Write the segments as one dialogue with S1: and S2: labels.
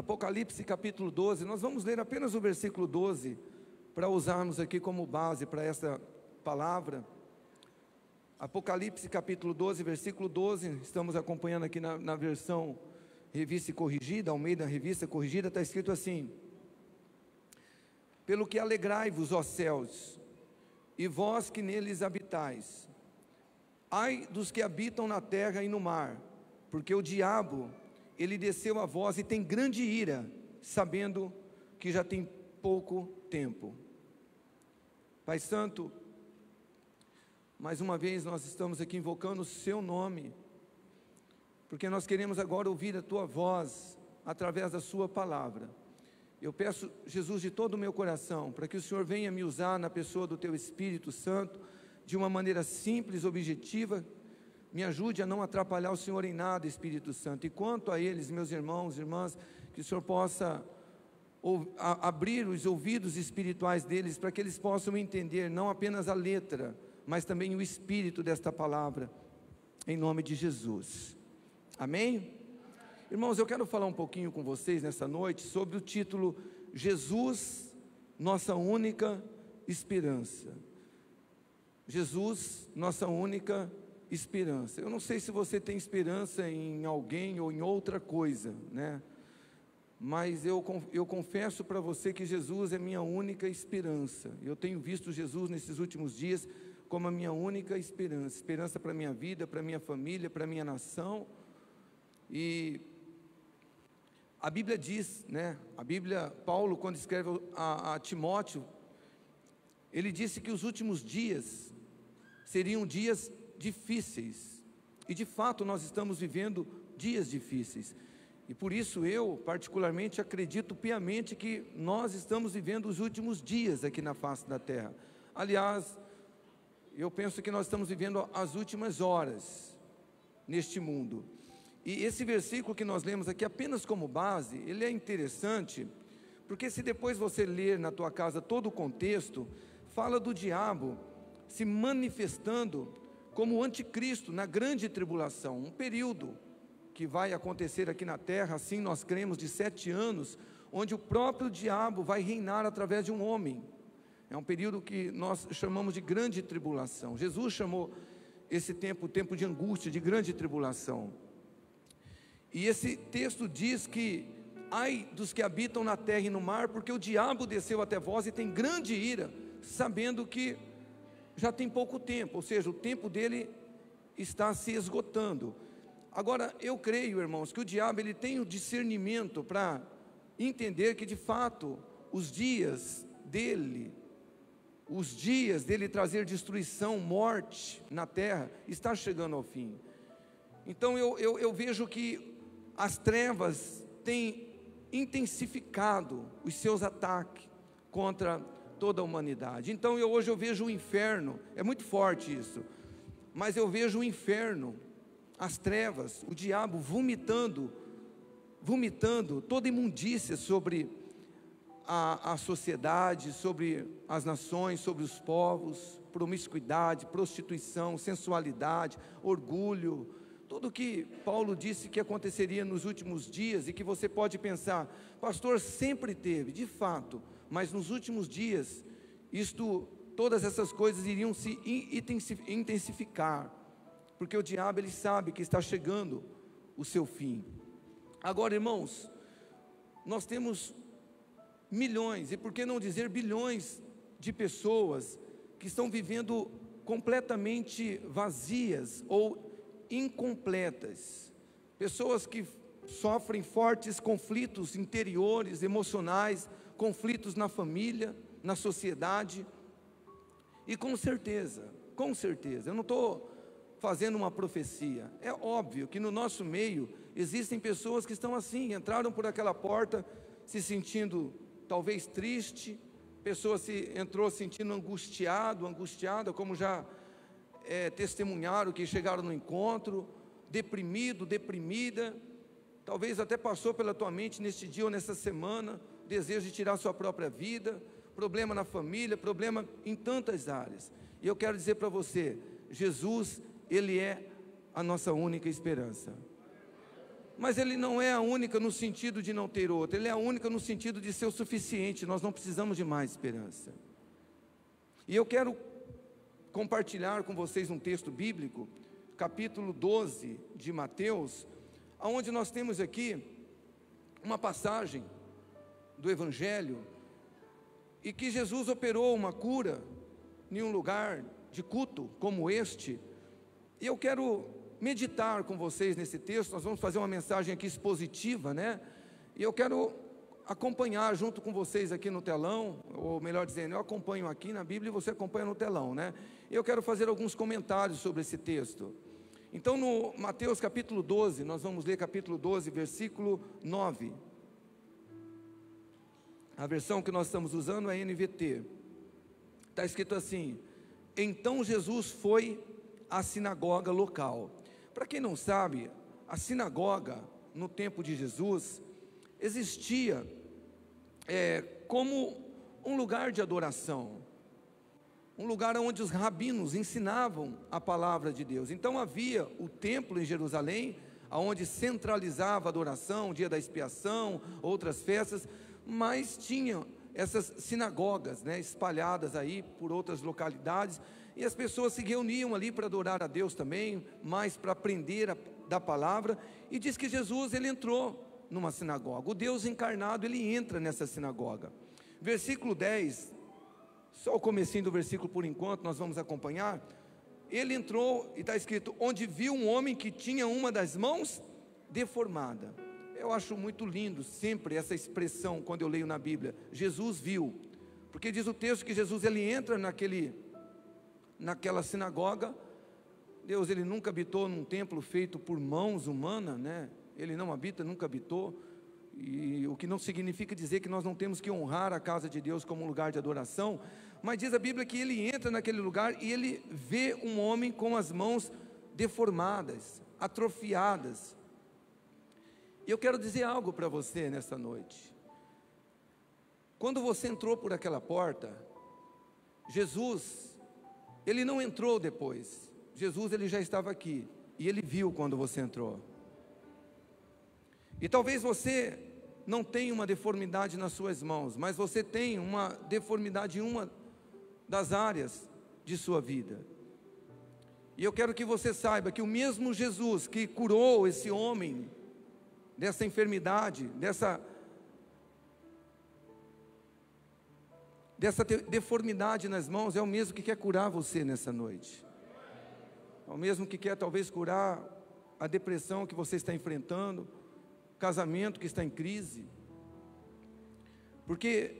S1: Apocalipse capítulo 12, nós vamos ler apenas o versículo 12, para usarmos aqui como base para essa palavra. Apocalipse capítulo 12, versículo 12, estamos acompanhando aqui na versão Revista e Corrigida, Almeida Revista Corrigida, está escrito assim: pelo que alegrai-vos, ó céus, e vós que neles habitais, ai dos que habitam na terra e no mar, porque o diabo, ele desceu a vós e tem grande ira, sabendo que já tem pouco tempo. Pai Santo, mais uma vez nós estamos aqui invocando o Seu nome, porque nós queremos agora ouvir a Tua voz, através da Sua palavra. Eu peço, Jesus, de todo o meu coração, para que o Senhor venha me usar na pessoa do Teu Espírito Santo, de uma maneira simples, objetiva. Me ajude a não atrapalhar o Senhor em nada, Espírito Santo. E quanto a eles, meus irmãos e irmãs, que o Senhor possa abrir os ouvidos espirituais deles, para que eles possam entender não apenas a letra, mas também o espírito desta palavra, em nome de Jesus. Amém? Irmãos, eu quero falar um pouquinho com vocês nessa noite sobre o título Jesus, nossa única esperança. Jesus, nossa única esperança. Eu não sei se você tem esperança em alguém ou em outra coisa, né? Mas eu confesso para você que Jesus é minha única esperança. Eu tenho visto Jesus nesses últimos dias como a minha única esperança. Esperança para a minha vida, para a minha família, para a minha nação. E a Bíblia diz, né? A Bíblia, Paulo, quando escreve a Timóteo, ele disse que os últimos dias seriam dias difíceis, e de fato nós estamos vivendo dias difíceis, e por isso eu particularmente acredito piamente que nós estamos vivendo os últimos dias aqui na face da terra. Aliás, eu penso que nós estamos vivendo as últimas horas neste mundo. E esse versículo que nós lemos aqui apenas como base, ele é interessante, porque se depois você ler na tua casa todo o contexto, fala do diabo se manifestando como o anticristo na grande tribulação, um período que vai acontecer aqui na terra, assim nós cremos, de 7 anos, onde o próprio diabo vai reinar através de um homem. É um período que nós chamamos de grande tribulação. Jesus chamou esse tempo, tempo de angústia, de grande tribulação. E esse texto diz que, ai dos que habitam na terra e no mar, porque o diabo desceu até vós e tem grande ira, sabendo que já tem pouco tempo, ou seja, o tempo dele está se esgotando. Agora, eu creio, irmãos, que o diabo ele tem o discernimento para entender que de fato os dias dele trazer destruição, morte na terra, está chegando ao fim. Então eu vejo que as trevas têm intensificado os seus ataques contra toda a humanidade. Então hoje eu vejo o inferno, é muito forte isso, mas eu vejo o inferno, as trevas, o diabo vomitando toda imundícia sobre a sociedade, sobre as nações, sobre os povos, promiscuidade, prostituição, sensualidade, orgulho, tudo que Paulo disse que aconteceria nos últimos dias, e que você pode pensar, pastor, sempre teve, de fato, mas nos últimos dias, todas essas coisas iriam se intensificar, porque o diabo ele sabe que está chegando o seu fim. Agora, irmãos, nós temos milhões, e por que não dizer bilhões de pessoas que estão vivendo completamente vazias ou incompletas, pessoas que sofrem fortes conflitos interiores, emocionais, conflitos na família, na sociedade. E com certeza, eu não estou fazendo uma profecia, é óbvio que no nosso meio existem pessoas que estão assim, entraram por aquela porta se sentindo talvez triste, pessoa entrou sentindo angustiada, como já testemunharam que chegaram no encontro, deprimido, deprimida, talvez até passou pela tua mente neste dia ou nessa semana, desejo de tirar sua própria vida, problema na família, problema em tantas áreas. E eu quero dizer para você, Jesus, Ele é a nossa única esperança. mas ele não é a única no sentido de não ter outra, ele é a única no sentido de ser o suficiente. Nós não precisamos de mais esperança. E eu quero compartilhar com vocês um texto bíblico, capítulo 12 de Mateus, onde nós temos aqui uma passagem do Evangelho, e que Jesus operou uma cura em um lugar de culto como este. E eu quero meditar com vocês nesse texto. Nós vamos fazer uma mensagem aqui expositiva, né? E eu quero acompanhar junto com vocês aqui no telão, ou melhor dizendo, eu acompanho aqui na Bíblia e você acompanha no telão, né? E eu quero fazer alguns comentários sobre esse texto. Então, no Mateus capítulo 12, nós vamos ler capítulo 12, versículo 9. A versão que nós estamos usando é NVT. Está escrito assim: então Jesus foi à sinagoga local. Para quem não sabe, a sinagoga, no tempo de Jesus, existia como um lugar de adoração, um lugar onde os rabinos ensinavam a palavra de Deus. Então havia o templo em Jerusalém, onde centralizava a adoração, o dia da expiação, outras festas, mas tinha essas sinagogas, né, espalhadas aí por outras localidades, e as pessoas se reuniam ali para adorar a Deus também, mais para aprender da palavra. E diz que Jesus, ele entrou numa sinagoga, o Deus encarnado, ele entra nessa sinagoga. Versículo 10, só o comecinho do versículo por enquanto, nós vamos acompanhar. Ele entrou e está escrito: onde viu um homem que tinha uma das mãos deformada. Eu acho muito lindo sempre essa expressão quando eu leio na Bíblia, Jesus viu, porque diz o texto que Jesus, ele entra naquela sinagoga. Deus, ele nunca habitou num templo feito por mãos humanas, né? Ele não habita, nunca habitou, e o que não significa dizer que nós não temos que honrar a casa de Deus como um lugar de adoração, mas diz a Bíblia que ele entra naquele lugar e ele vê um homem com as mãos deformadas, atrofiadas. E eu quero dizer algo para você nessa noite. Quando você entrou por aquela porta, Jesus, ele não entrou depois. Jesus, ele já estava aqui, e ele viu quando você entrou. E talvez você não tenha uma deformidade nas suas mãos, mas você tem uma deformidade em uma das áreas de sua vida. E eu quero que você saiba que o mesmo Jesus que curou esse homem dessa enfermidade, dessa deformidade nas mãos, é o mesmo que quer curar você nessa noite. É o mesmo que quer talvez curar a depressão que você está enfrentando, o casamento que está em crise. Porque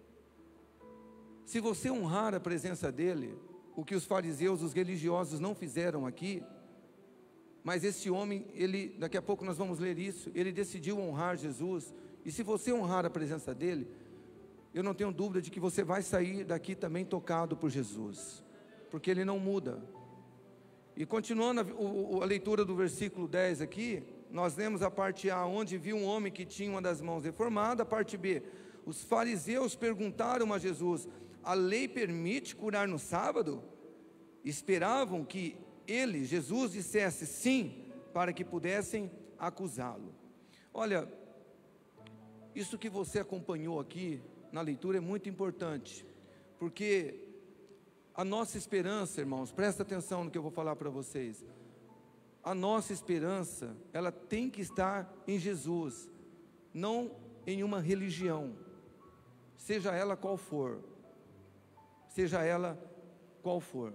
S1: se você honrar a presença dele, o que os fariseus, os religiosos não fizeram aqui, mas esse homem, ele, daqui a pouco nós vamos ler isso, ele decidiu honrar Jesus. E se você honrar a presença dele, eu não tenho dúvida de que você vai sair daqui também tocado por Jesus, porque ele não muda. E continuando a leitura do versículo 10 aqui, nós lemos a parte A, onde viu um homem que tinha uma das mãos deformada. A parte B, os fariseus perguntaram a Jesus: a lei permite curar no sábado? Esperavam que ele, Jesus, dissesse sim, para que pudessem acusá-lo. Olha, isso que você acompanhou aqui na leitura é muito importante, porque a nossa esperança, irmãos, presta atenção no que eu vou falar para vocês. A nossa esperança, ela tem que estar em Jesus, não em uma religião, seja ela qual for. Seja ela qual for.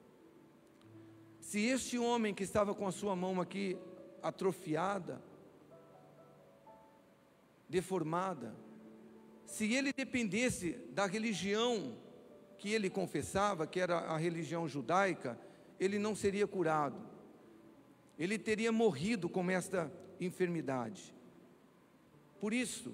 S1: Se este homem que estava com a sua mão aqui atrofiada, deformada, se ele dependesse da religião que ele confessava, que era a religião judaica, ele não seria curado, ele teria morrido com esta enfermidade. Por isso,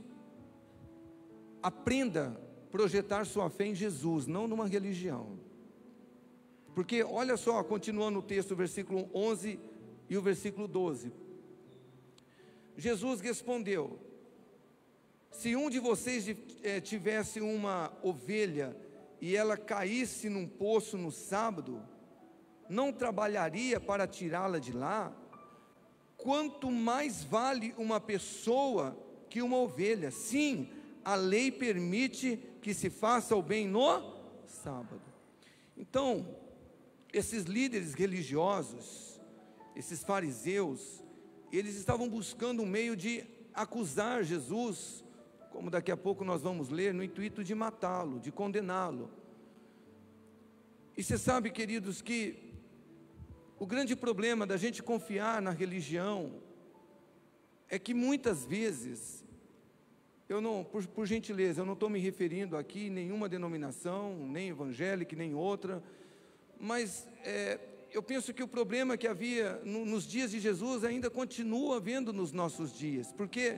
S1: aprenda a projetar sua fé em Jesus, não numa religião. Porque olha só, continuando o texto, o versículo 11 e o versículo 12. Jesus respondeu: se um de vocês tivesse uma ovelha e ela caísse num poço no sábado, não trabalharia para tirá-la de lá? quanto mais vale uma pessoa que uma ovelha. Sim, a lei permite que se faça o bem no sábado. Então, esses líderes religiosos, esses fariseus, eles estavam buscando um meio de acusar Jesus, como daqui a pouco nós vamos ler, no intuito de matá-lo, de condená-lo. E você sabe, queridos, que o grande problema da gente confiar na religião é que muitas vezes, por gentileza, eu não estou me referindo aqui a nenhuma denominação, nem evangélica, nem outra, mas eu penso que o problema que havia nos dias de Jesus ainda continua havendo nos nossos dias, porque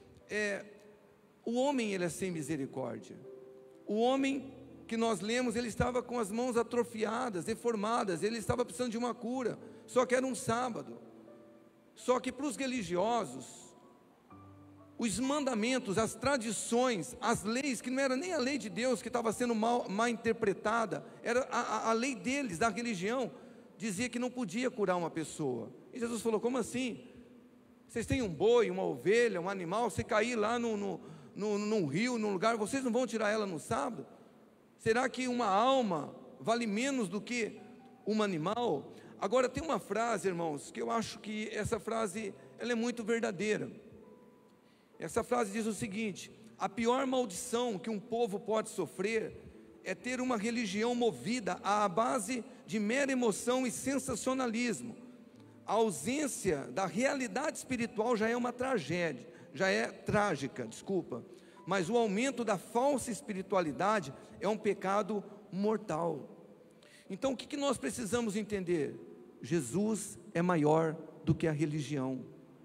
S1: o homem, ele é sem misericórdia. O homem que nós lemos, ele estava com as mãos atrofiadas, deformadas, ele estava precisando de uma cura, só que era um sábado. Só que para os religiosos, os mandamentos, as tradições, as leis, que não era nem a lei de Deus que estava sendo mal interpretada, era a lei deles, da religião, dizia que não podia curar uma pessoa. E Jesus falou: como assim? Vocês têm um boi, uma ovelha, um animal, você cair lá num rio, num lugar, vocês não vão tirar ela no sábado? Será que uma alma vale menos do que um animal? Agora tem uma frase, irmãos, que eu acho que essa frase, ela é muito verdadeira. Essa frase diz o seguinte: a pior maldição que um povo pode sofrer é ter uma religião movida à base de mera emoção e sensacionalismo. A ausência da realidade espiritual já é uma tragédia, já é trágica, mas o aumento da falsa espiritualidade é um pecado mortal. Então o que nós precisamos entender? Jesus é maior do que a religião.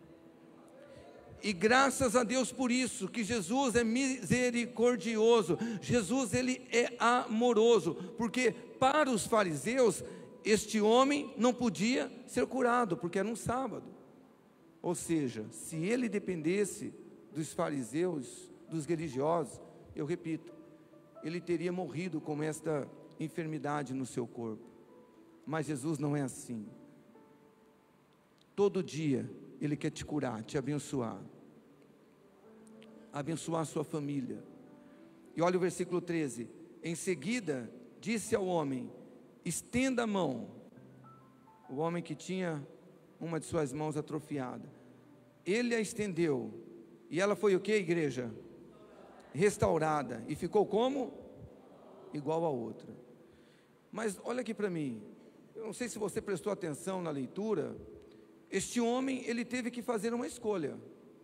S1: E graças a Deus por isso, que Jesus é misericordioso, Jesus ele é amoroso, porque para os fariseus, este homem não podia ser curado, porque era um sábado. Ou seja, se ele dependesse dos fariseus, dos religiosos, eu repito, ele teria morrido com esta enfermidade no seu corpo. Mas Jesus não é assim. Todo dia ele quer te curar, te abençoar a sua família. E olha o versículo 13: em seguida disse ao homem: estenda a mão. O homem que tinha uma de suas mãos atrofiada, ele a estendeu, e ela foi o que, igreja? Restaurada, e ficou como? Igual a outra. Mas olha aqui para mim, eu não sei se você prestou atenção na leitura. Este homem, ele teve que fazer uma escolha.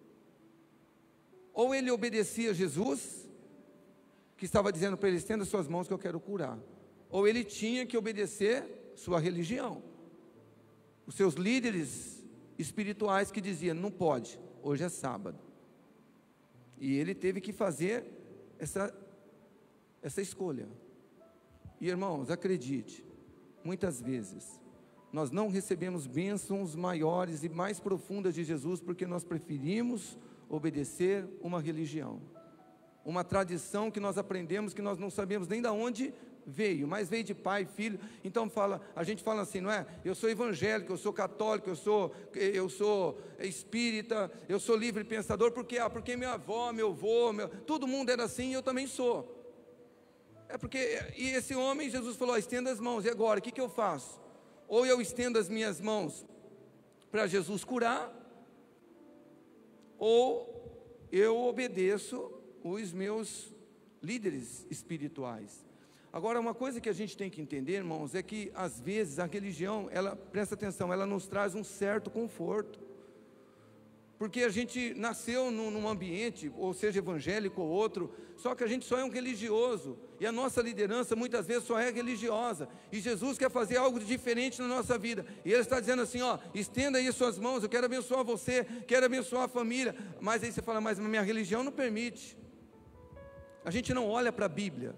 S1: Ou ele obedecia a Jesus, que estava dizendo para ele: estenda suas mãos que eu quero curar. Ou ele tinha que obedecer sua religião, os seus líderes espirituais que diziam: não pode, hoje é sábado. E ele teve que fazer essa escolha. E irmãos, acredite, muitas vezes nós não recebemos bênçãos maiores e mais profundas de Jesus porque nós preferimos obedecer uma religião, uma tradição que nós aprendemos, que nós não sabemos nem de onde veio, mas veio de pai, filho. Então a gente fala assim, não é? Eu sou evangélico, eu sou católico, eu sou espírita, eu sou livre pensador, porque minha avó, meu avô, todo mundo era assim e eu também sou. E esse homem, Jesus falou: estenda as mãos. E agora, o que eu faço? Ou eu estendo as minhas mãos para Jesus curar, ou eu obedeço os meus líderes espirituais. Agora, uma coisa que a gente tem que entender, irmãos, é que às vezes a religião, presta atenção, ela nos traz um certo conforto, porque a gente nasceu num ambiente, ou seja, evangélico ou outro, só que a gente só é um religioso, e a nossa liderança muitas vezes só é religiosa, e Jesus quer fazer algo diferente na nossa vida, e Ele está dizendo assim, estenda aí suas mãos, eu quero abençoar você, quero abençoar a família. Mas aí você fala: mas minha religião não permite. A gente não olha para a Bíblia,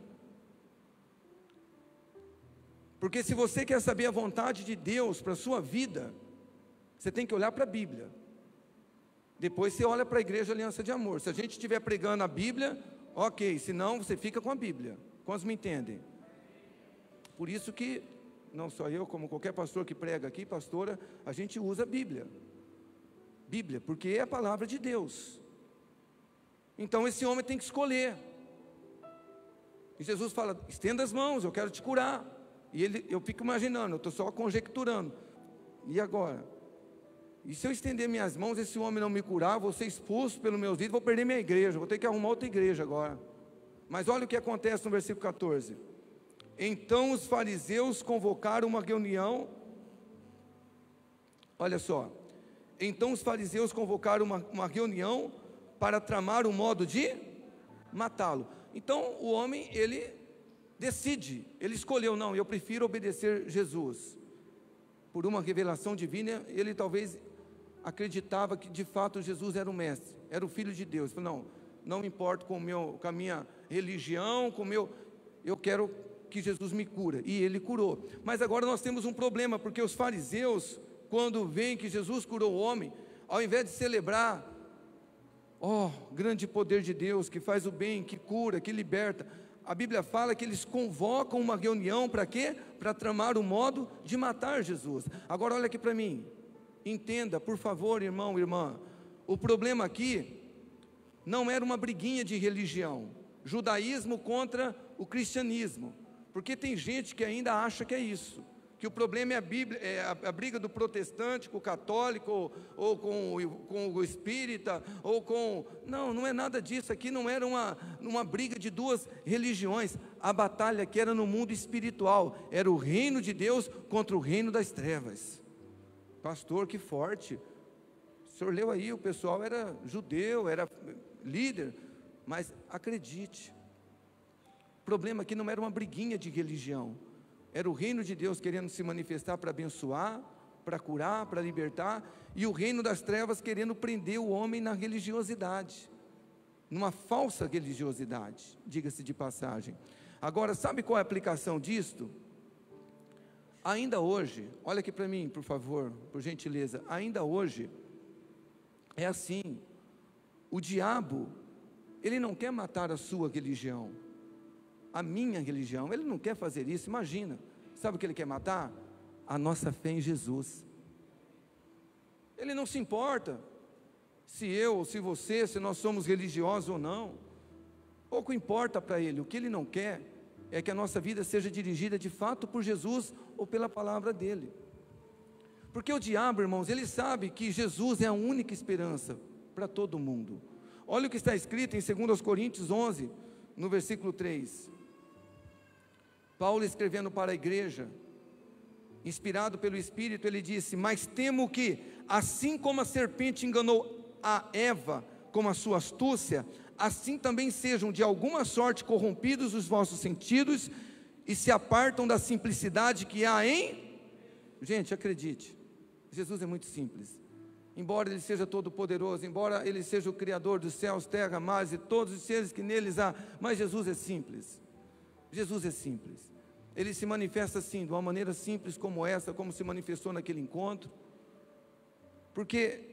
S1: porque se você quer saber a vontade de Deus para a sua vida, você tem que olhar para a Bíblia. Depois você olha para a Igreja Aliança de Amor. Se a gente estiver pregando a Bíblia, ok, senão você fica com a Bíblia. Quantos me entendem? Por isso que, não só eu, como qualquer pastor que prega aqui, pastora, a gente usa a Bíblia. Bíblia, porque é a palavra de Deus. Então esse homem tem que escolher. E Jesus fala: estenda as mãos, eu quero te curar. E eu fico imaginando, eu estou só conjecturando. E agora? E se eu estender minhas mãos, esse homem não me curar, vou ser expulso pelos meus ídolos, vou perder minha igreja, vou ter que arrumar outra igreja agora. Mas olha o que acontece no versículo 14. Então os fariseus convocaram uma reunião. Olha só. Então os fariseus convocaram uma reunião para tramar um modo de matá-lo. Então o homem, ele decide, ele escolheu: não, eu prefiro obedecer Jesus. Por uma revelação divina, ele talvez acreditava que de fato Jesus era o mestre, era o filho de Deus. Ele falou: não me importo com a minha religião, eu quero que Jesus me cura. E ele curou. Mas agora nós temos um problema, porque os fariseus, quando veem que Jesus curou o homem, ao invés de celebrar: ó, grande poder de Deus, que faz o bem, que cura, que liberta, a Bíblia fala que eles convocam uma reunião para quê? Para tramar o modo de matar Jesus. Agora olha aqui para mim, entenda, por favor, irmão, irmã, o problema aqui não era uma briguinha de religião, judaísmo contra o cristianismo, porque tem gente que ainda acha que é isso, que o problema é a Bíblia, a briga do protestante com o católico, ou com o espírita, não é nada disso. Aqui não era uma briga de duas religiões. A batalha que era no mundo espiritual, era o reino de Deus contra o reino das trevas. Pastor, que forte. O senhor leu aí, o pessoal era judeu, era líder, mas acredite, o problema aqui não era uma briguinha de religião, era o reino de Deus querendo se manifestar para abençoar, para curar, para libertar, e o reino das trevas querendo prender o homem na religiosidade, numa falsa religiosidade, diga-se de passagem. Agora, sabe qual é a aplicação disto? Ainda hoje, olha aqui para mim, por favor, por gentileza, ainda hoje, é assim, o diabo, ele não quer matar a sua religião, a minha religião, ele não quer fazer isso. Imagina, sabe o que ele quer matar? A nossa fé em Jesus. Ele não se importa se eu ou se você, se nós somos religiosos ou não, pouco importa para ele. O que ele não quer é que a nossa vida seja dirigida de fato por Jesus ou pela palavra dele, porque o diabo, irmãos, ele sabe que Jesus é a única esperança para todo mundo. Olha o que está escrito em 2 Coríntios 11, no versículo 3, Paulo escrevendo para a igreja, inspirado pelo Espírito, ele disse: mas temo que, assim como a serpente enganou a Eva com a sua astúcia, assim também sejam de alguma sorte corrompidos os vossos sentidos, e se apartam da simplicidade que há em... Gente, acredite, Jesus é muito simples. Embora Ele seja todo poderoso, embora Ele seja o Criador dos céus, terra, mares e todos os seres que neles há, mas Jesus é simples. Jesus é simples. Ele se manifesta assim, de uma maneira simples como essa, como se manifestou naquele encontro, porque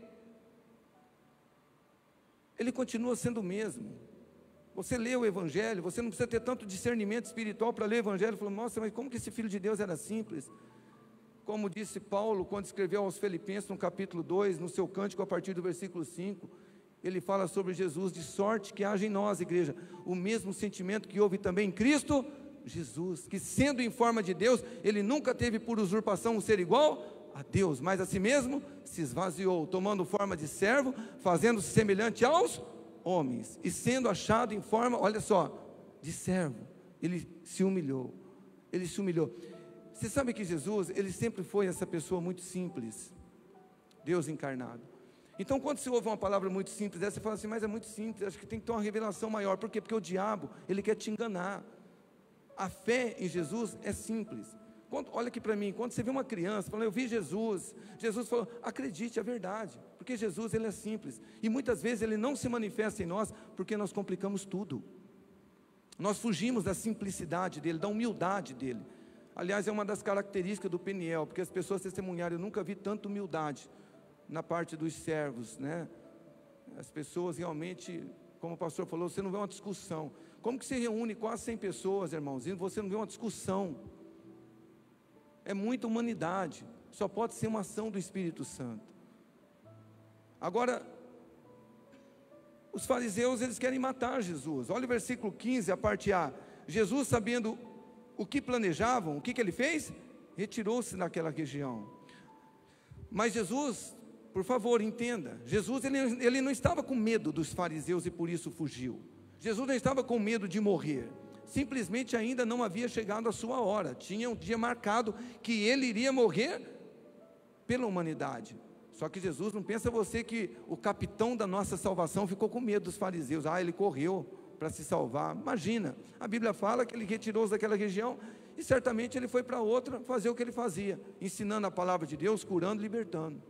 S1: Ele continua sendo o mesmo. Você lê o Evangelho, você não precisa ter tanto discernimento espiritual para ler o Evangelho e falar: nossa, mas como que esse Filho de Deus era simples? Como disse Paulo, quando escreveu aos Filipenses, no capítulo 2, no seu cântico, a partir do versículo 5, ele fala sobre Jesus: de sorte que haja em nós, igreja, o mesmo sentimento que houve também em Cristo Jesus, que sendo em forma de Deus, ele nunca teve por usurpação o ser igual a Deus, mas a si mesmo se esvaziou, tomando forma de servo, fazendo-se semelhante aos homens, e sendo achado em forma, olha só, de servo, ele se humilhou. Você sabe que Jesus, ele sempre foi essa pessoa muito simples, Deus encarnado. Então quando você ouve uma palavra muito simples dessa, você fala assim: mas é muito simples, acho que tem que ter uma revelação maior. Por quê? Porque o diabo, ele quer te enganar. A fé em Jesus é simples. Olha aqui para mim, quando você vê uma criança falando: eu vi Jesus, Jesus falou, acredite, é verdade, porque Jesus, ele é simples, e muitas vezes ele não se manifesta em nós, porque nós complicamos tudo, nós fugimos da simplicidade dele, da humildade dele. Aliás, é uma das características do Peniel, porque as pessoas testemunharam: eu nunca vi tanta humildade na parte dos servos, né? As pessoas realmente, como o pastor falou, você não vê uma discussão. Como que você reúne quase 100 pessoas, irmãos, e você não vê uma discussão? É muita humanidade, só pode ser uma ação do Espírito Santo. Agora, os fariseus, eles querem matar Jesus. Olha o versículo 15, a parte A. Jesus, sabendo o que planejavam, o que ele fez? Retirou-se daquela região. Mas Jesus, por favor, entenda, Jesus ele não estava com medo dos fariseus e por isso fugiu. Jesus não estava com medo de morrer, simplesmente ainda não havia chegado a sua hora. Tinha um dia marcado que ele iria morrer pela humanidade. Só que Jesus, não pensa você que o capitão da nossa salvação ficou com medo dos fariseus. Ele correu para se salvar. Imagina, a Bíblia fala que ele retirou-se daquela região e certamente ele foi para outra fazer o que ele fazia, ensinando a palavra de Deus, curando, libertando.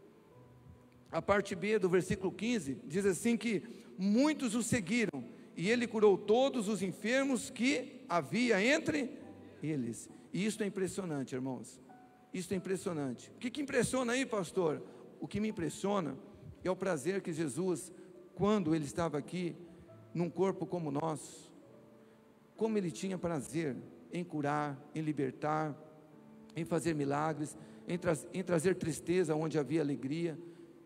S1: A parte B do versículo 15 diz assim que muitos o seguiram e ele curou todos os enfermos que havia entre eles. E isso é impressionante, irmãos. Isso é impressionante. O que impressiona aí, pastor? O que me impressiona é o prazer que Jesus, quando ele estava aqui, num corpo como o nosso, como ele tinha prazer em curar, em libertar, em fazer milagres, em trazer tristeza onde havia alegria.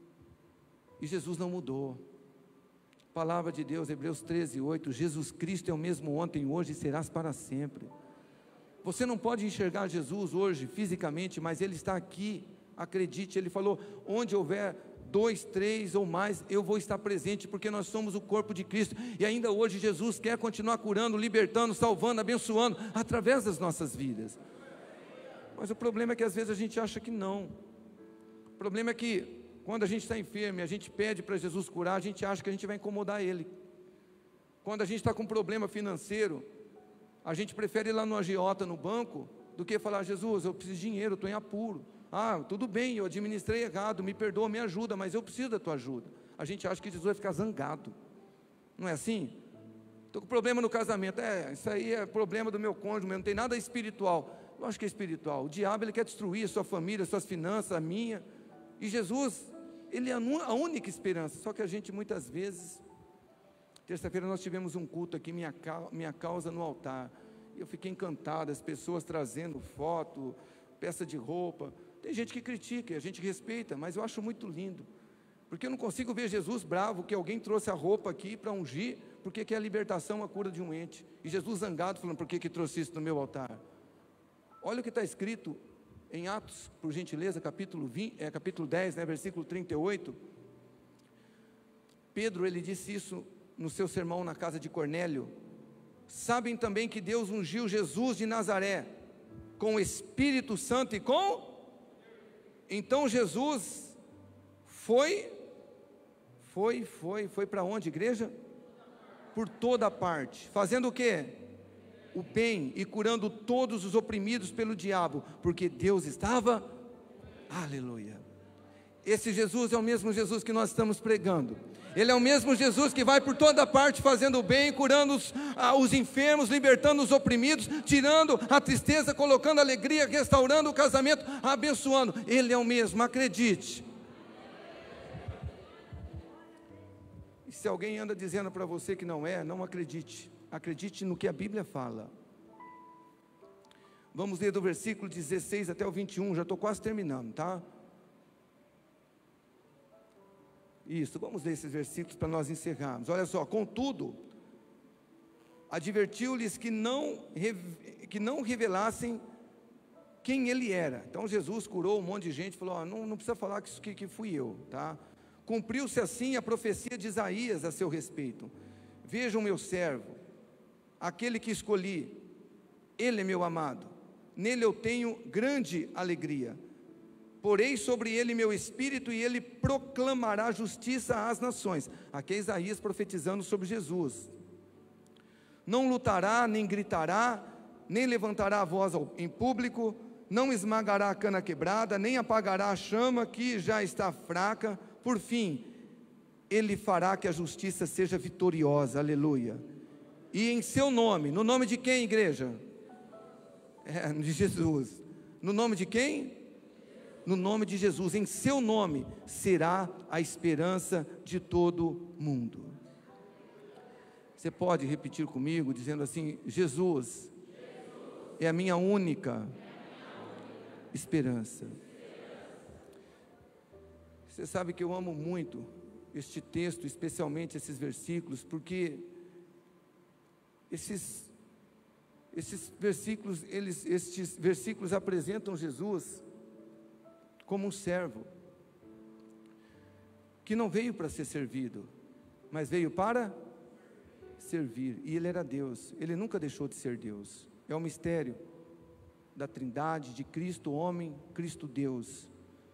S1: E Jesus não mudou. Palavra de Deus, Hebreus 13:8, Jesus Cristo é o mesmo ontem, hoje e serás para sempre. Você não pode enxergar Jesus hoje fisicamente, mas Ele está aqui, acredite. Ele falou, onde houver 2, 3 ou mais, eu vou estar presente, porque nós somos o corpo de Cristo, e ainda hoje Jesus quer continuar curando, libertando, salvando, abençoando, através das nossas vidas. Mas o problema é que às vezes a gente acha que não. O problema é que quando a gente está enfermo e a gente pede para Jesus curar, a gente acha que a gente vai incomodar Ele. Quando a gente está com um problema financeiro, a gente prefere ir lá no agiota, no banco, do que falar, Jesus, eu preciso de dinheiro, eu estou em apuro. Tudo bem, eu administrei errado, me perdoa, me ajuda, mas eu preciso da tua ajuda. A gente acha que Jesus vai ficar zangado. Não é assim? Estou com problema no casamento. Isso aí é problema do meu cônjuge, não tem nada espiritual. Eu acho que é espiritual. O diabo, ele quer destruir a sua família, suas finanças, a minha. E Jesus, Ele é a única esperança. Só que a gente muitas vezes... Terça-feira nós tivemos um culto aqui, minha causa no altar. E eu fiquei encantado, as pessoas trazendo foto, peça de roupa. Tem gente que critica, a gente respeita, mas eu acho muito lindo. Porque eu não consigo ver Jesus bravo, que alguém trouxe a roupa aqui para ungir, porque quer a libertação, a cura de um ente. E Jesus zangado, falando, por que trouxe isso no meu altar? Olha o que está escrito em Atos, por gentileza, capítulo 10, versículo 38. Pedro, ele disse isso no seu sermão na casa de Cornélio. Sabem também que Deus ungiu Jesus de Nazaré com o Espírito Santo e com... Então Jesus foi para onde, igreja? Por toda parte, fazendo o quê? O bem e curando todos os oprimidos pelo diabo, porque Deus estava, aleluia. Esse Jesus é o mesmo Jesus que nós estamos pregando. Ele é o mesmo Jesus que vai por toda parte fazendo o bem, curando os enfermos, libertando os oprimidos, tirando a tristeza, colocando alegria, restaurando o casamento, abençoando. Ele é o mesmo, acredite. E se alguém anda dizendo para você que não é, não acredite. Acredite no que a Bíblia fala. Vamos ler do versículo 16 até o 21, já estou quase terminando, tá? Isso, vamos ler esses versículos para nós encerrarmos. Olha só, contudo, advertiu-lhes que não revelassem quem ele era. Então Jesus curou um monte de gente, falou, não precisa falar que fui eu, tá? Cumpriu-se assim a profecia de Isaías a seu respeito. Vejam meu servo, aquele que escolhi, ele é meu amado, nele eu tenho grande alegria. Porei sobre ele meu espírito e ele proclamará justiça às nações. Aqui é Isaías profetizando sobre Jesus. Não lutará, nem gritará, nem levantará a voz em público, não esmagará a cana quebrada, nem apagará a chama que já está fraca. Por fim, ele fará que a justiça seja vitoriosa, aleluia. E em seu nome, no nome de quem, igreja? De Jesus. No nome de quem? No nome de Jesus, em seu nome, será a esperança de todo mundo. Você pode repetir comigo, dizendo assim, Jesus é a minha única esperança. Você sabe que eu amo muito este texto, especialmente esses versículos, porque estes versículos apresentam Jesus como um servo, que não veio para ser servido, mas veio para servir, e Ele era Deus, Ele nunca deixou de ser Deus. É o mistério da Trindade, de Cristo homem, Cristo Deus.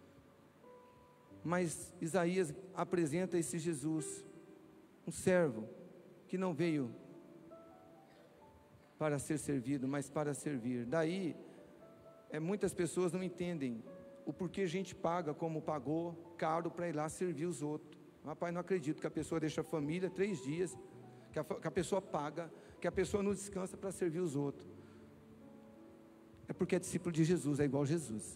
S1: Mas Isaías apresenta esse Jesus, um servo, que não veio para ser servido, mas para servir. Daí, muitas pessoas não entendem o porquê a gente paga como pagou caro para ir lá servir os outros. Rapaz, não acredito que a pessoa deixa a família 3 dias, que a pessoa paga, que a pessoa não descansa para servir os outros. É porque é discípulo de Jesus, é igual a Jesus.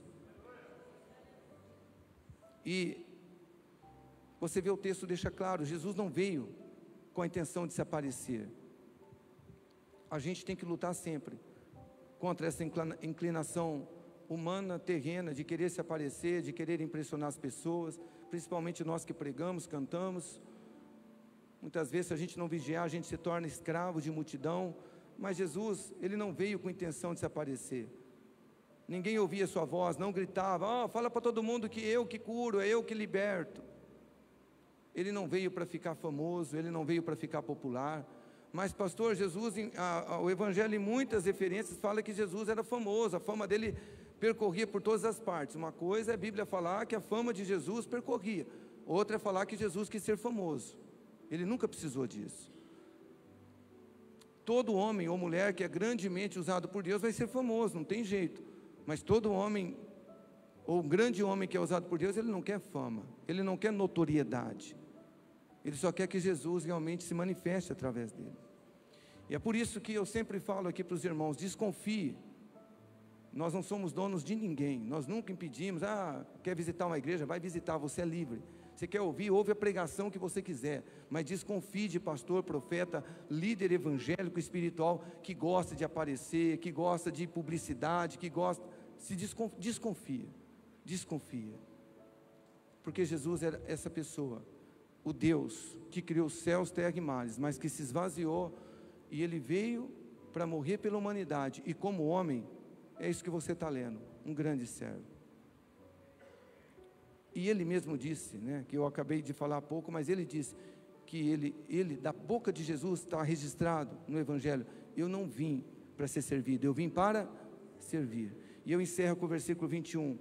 S1: E você vê, o texto deixa claro, Jesus não veio com a intenção de se aparecer. A gente tem que lutar sempre contra essa inclinação humana, terrena, de querer se aparecer, de querer impressionar as pessoas, principalmente nós que pregamos, cantamos. Muitas vezes, se a gente não vigiar, a gente se torna escravo de multidão. Mas Jesus, Ele não veio com intenção de se aparecer. Ninguém ouvia sua voz, não gritava: fala para todo mundo que eu que curo, é eu que liberto. Ele não veio para ficar famoso, Ele não veio para ficar popular. Mas pastor, Jesus, o Evangelho em muitas referências fala que Jesus era famoso, a fama dele percorria por todas as partes. Uma coisa é a Bíblia falar que a fama de Jesus percorria, outra é falar que Jesus quis ser famoso. Ele nunca precisou disso. Todo homem ou mulher que é grandemente usado por Deus vai ser famoso, não tem jeito. Mas todo homem, ou um grande homem que é usado por Deus, ele não quer fama, ele não quer notoriedade. Ele só quer que Jesus realmente se manifeste através dele. E é por isso que eu sempre falo aqui para os irmãos: desconfie. Nós não somos donos de ninguém, nós nunca impedimos. Quer visitar uma igreja? Vai visitar, você é livre. Você quer ouvir? Ouve a pregação que você quiser. Mas desconfie de pastor, profeta, líder evangélico, espiritual, que gosta de aparecer, que gosta de publicidade, que gosta... Desconfia. Porque Jesus era essa pessoa, o Deus que criou céus, terra e mares, mas que se esvaziou, e Ele veio para morrer pela humanidade, e como homem, é isso que você está lendo, um grande servo. E Ele mesmo disse, que eu acabei de falar há pouco, mas Ele disse que ele da boca de Jesus está registrado no Evangelho: eu não vim para ser servido, eu vim para servir. E eu encerro com o versículo 21.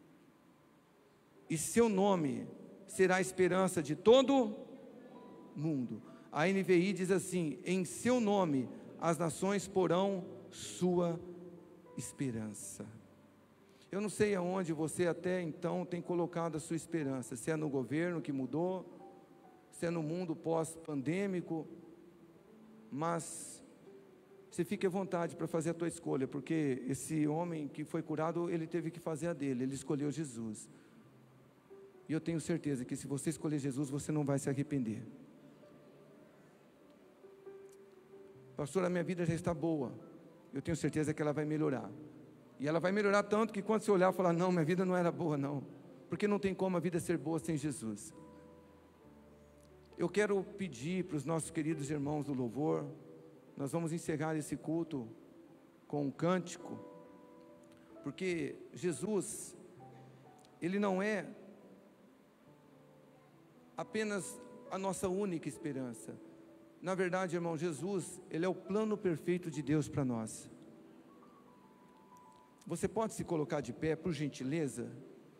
S1: E seu nome será a esperança de todo mundo. A NVI diz assim: em seu nome as nações porão sua esperança. Eu não sei aonde você até então tem colocado a sua esperança, se é no governo que mudou, se é no mundo pós-pandêmico, mas você fique à vontade para fazer a tua escolha, porque esse homem que foi curado, ele teve que fazer a dele, ele escolheu Jesus. E eu tenho certeza que se você escolher Jesus, você não vai se arrepender. Pastor, a minha vida já está boa. Eu tenho certeza que ela vai melhorar. E ela vai melhorar tanto que quando você olhar e falar: não, minha vida não era boa não. Porque não tem como a vida ser boa sem Jesus. Eu quero pedir para os nossos queridos irmãos do louvor, nós vamos encerrar esse culto com um cântico, porque Jesus, Ele não é apenas a nossa única esperança. Na verdade, irmão, Jesus, Ele é o plano perfeito de Deus para nós. Você pode se colocar de pé, por gentileza?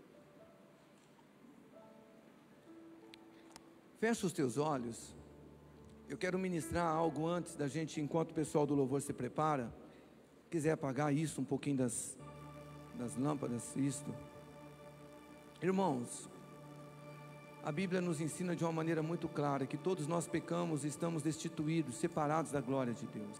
S1: Fecha os teus olhos. Eu quero ministrar algo antes da gente, enquanto o pessoal do louvor se prepara. Se quiser apagar isso, um pouquinho das lâmpadas, isto. Irmãos, a Bíblia nos ensina de uma maneira muito clara que todos nós pecamos e estamos destituídos, separados da glória de Deus.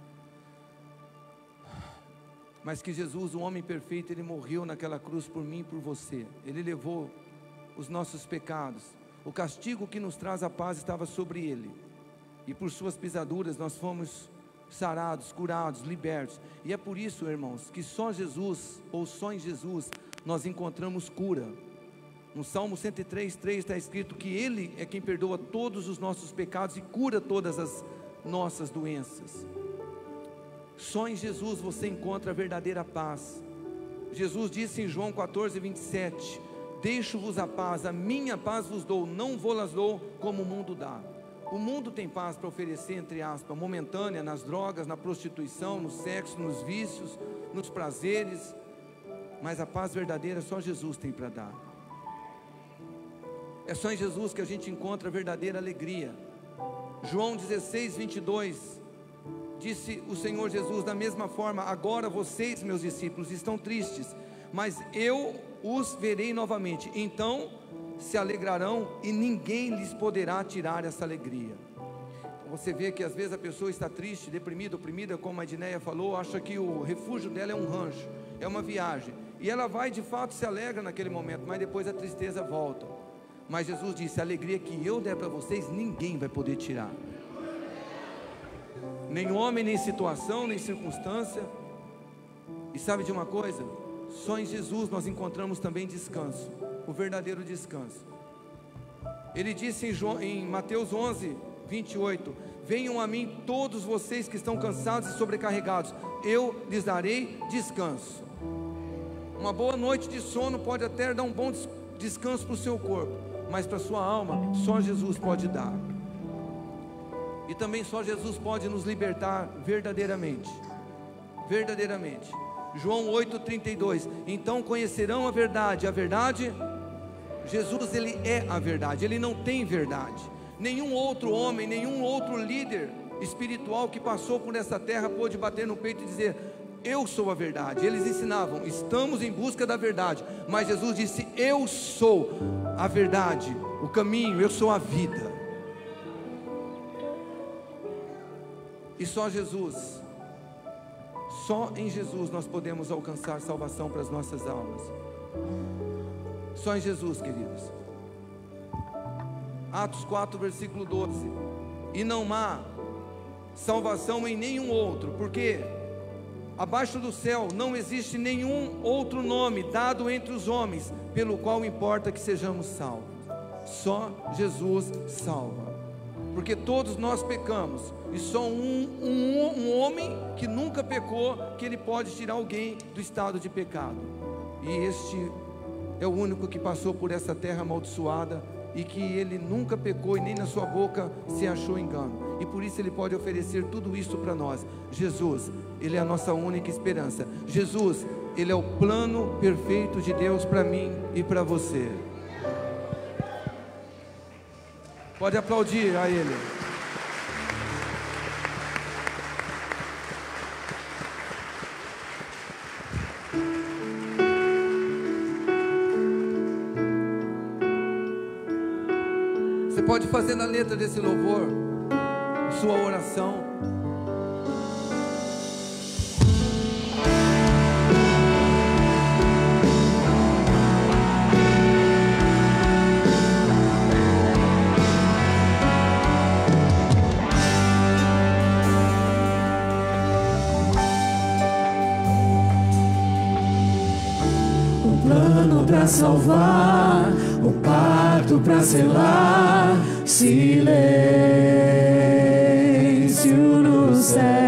S1: Mas que Jesus, o homem perfeito, Ele morreu naquela cruz por mim e por você. Ele levou os nossos pecados. O castigo que nos traz a paz estava sobre Ele. E por suas pisaduras nós fomos sarados, curados, libertos. E é por isso, irmãos, que só Jesus, ou só em Jesus, nós encontramos cura. No Salmo 103:3 está escrito que Ele é quem perdoa todos os nossos pecados e cura todas as nossas doenças. Só em Jesus você encontra a verdadeira paz. Jesus disse em João 14:27: deixo-vos a paz, a minha paz vos dou, não vou-las dou como o mundo dá. O mundo tem paz para oferecer, entre aspas, momentânea, nas drogas, na prostituição, no sexo, nos vícios, nos prazeres, mas a paz verdadeira só Jesus tem para dar. É só em Jesus que a gente encontra a verdadeira alegria. João 16:22, disse o Senhor Jesus da mesma forma: agora vocês, meus discípulos, estão tristes, mas eu os verei novamente, então se alegrarão e ninguém lhes poderá tirar essa alegria. Você vê que às vezes a pessoa está triste, deprimida, oprimida, como a Edneia falou, acha que o refúgio dela é um rancho, é uma viagem, e ela vai de fato, se alegra naquele momento, mas depois a tristeza volta. Mas Jesus disse: a alegria que eu der para vocês, ninguém vai poder tirar, nem homem, nem situação, nem circunstância. E sabe de uma coisa? Só em Jesus nós encontramos também descanso, o verdadeiro descanso. Ele disse em Mateus 11:28: venham a mim todos vocês que estão cansados e sobrecarregados, eu lhes darei descanso. Uma boa noite de sono pode até dar um bom descanso para o seu corpo, mas para a sua alma, só Jesus pode dar. E também só Jesus pode nos libertar verdadeiramente. Verdadeiramente. João 8:32, então conhecerão a verdade. A verdade, Jesus, Ele é a verdade, Ele não tem verdade. Nenhum outro homem, nenhum outro líder espiritual que passou por essa terra pôde bater no peito e dizer: eu sou a verdade. Eles ensinavam: estamos em busca da verdade, mas Jesus disse: eu sou a verdade, o caminho, eu sou a vida. E só Jesus, só em Jesus nós podemos alcançar salvação para as nossas almas. Só em Jesus, queridos. Atos 4, versículo 12: e não há salvação em nenhum outro, porque abaixo do céu não existe nenhum outro nome dado entre os homens, pelo qual importa que sejamos salvos. Só Jesus salva, porque todos nós pecamos, e só um homem que nunca pecou, que ele pode tirar alguém do estado de pecado, e este é o único que passou por essa terra amaldiçoada, e que ele nunca pecou, e nem na sua boca se achou engano, e por isso ele pode oferecer tudo isso para nós. Jesus, Ele é a nossa única esperança. Jesus, Ele é o plano perfeito de Deus para mim e para você. Pode aplaudir a Ele. Você pode fazer na letra desse louvor sua oração.
S2: Um plano pra salvar, um pacto pra selar, silêncio no céu.